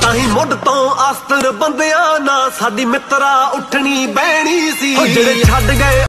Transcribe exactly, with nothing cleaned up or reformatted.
ताही मुड तो आस्तर बंदियां ना साडी मित्रा उठनी बहनी सी। जेड़े छड्ड गए